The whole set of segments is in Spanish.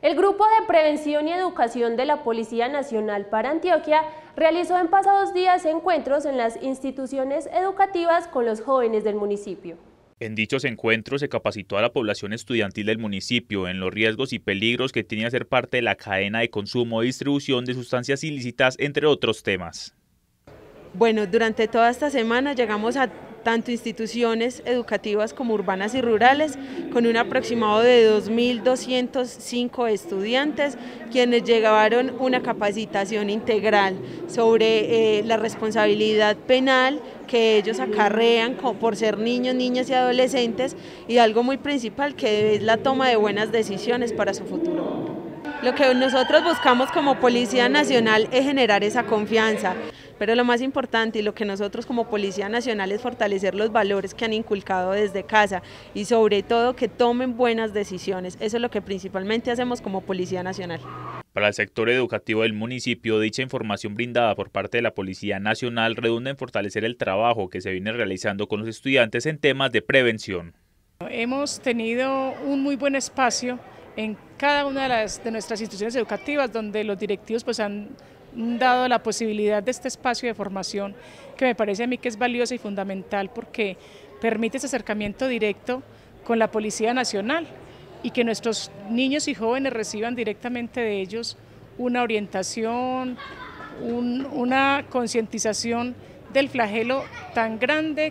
El Grupo de Prevención y Educación de la Policía Nacional para Antioquia realizó en pasados días encuentros en las instituciones educativas con los jóvenes del municipio. En dichos encuentros se capacitó a la población estudiantil del municipio en los riesgos y peligros que tiene a ser parte de la cadena de consumo y distribución de sustancias ilícitas, entre otros temas. Bueno, durante toda esta semana llegamos a tanto instituciones educativas como urbanas y rurales, con un aproximado de 2.205 estudiantes, quienes llevaron una capacitación integral sobre la responsabilidad penal que ellos acarrean por ser niños, niñas y adolescentes, y algo muy principal que es la toma de buenas decisiones para su futuro. Lo que nosotros buscamos como Policía Nacional es generar esa confianza, pero lo más importante y lo que nosotros como Policía Nacional es fortalecer los valores que han inculcado desde casa y sobre todo que tomen buenas decisiones. Eso es lo que principalmente hacemos como Policía Nacional. Para el sector educativo del municipio, dicha información brindada por parte de la Policía Nacional redunda en fortalecer el trabajo que se viene realizando con los estudiantes en temas de prevención. Hemos tenido un muy buen espacio en cada una de nuestras instituciones educativas, donde los directivos han dado la posibilidad de este espacio de formación, que me parece a mí que es valiosa y fundamental porque permite ese acercamiento directo con la Policía Nacional y que nuestros niños y jóvenes reciban directamente de ellos una orientación, una concientización del flagelo tan grande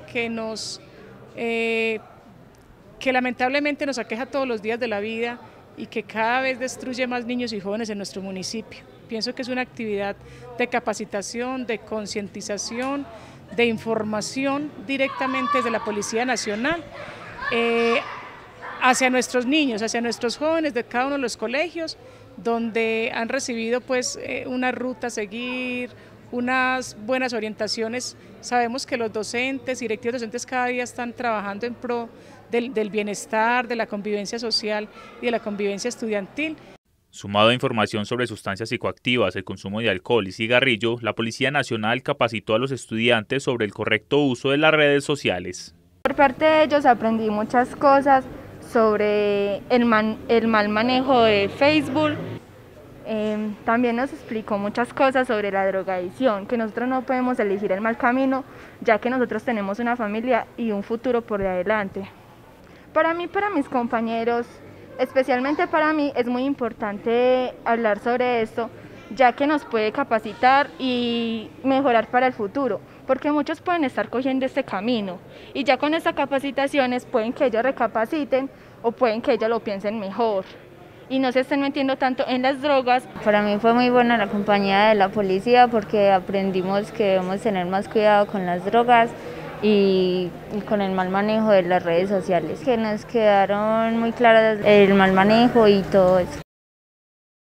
que lamentablemente nos aqueja todos los días de la vida y que cada vez destruye más niños y jóvenes en nuestro municipio. Pienso que es una actividad de capacitación, de concientización, de información directamente desde la Policía Nacional hacia nuestros niños, hacia nuestros jóvenes de cada uno de los colegios, donde han recibido una ruta a seguir, unas buenas orientaciones. Sabemos que los docentes y directivos docentes cada día están trabajando en pro del bienestar, de la convivencia social y de la convivencia estudiantil. Sumado a información sobre sustancias psicoactivas, el consumo de alcohol y cigarrillo, la Policía Nacional capacitó a los estudiantes sobre el correcto uso de las redes sociales. Por parte de ellos aprendí muchas cosas sobre el mal manejo de Facebook. También nos explicó muchas cosas sobre la drogadicción, que nosotros no podemos elegir el mal camino, ya que nosotros tenemos una familia y un futuro por delante. Para mí, para mis compañeros, especialmente para mí, es muy importante hablar sobre esto, ya que nos puede capacitar y mejorar para el futuro, porque muchos pueden estar cogiendo este camino y ya con estas capacitaciones pueden que ellos recapaciten o pueden que ellos lo piensen mejor y no se estén metiendo tanto en las drogas. Para mí fue muy buena la compañía de la policía porque aprendimos que debemos tener más cuidado con las drogas y con el mal manejo de las redes sociales, que nos quedaron muy claras el mal manejo y todo eso.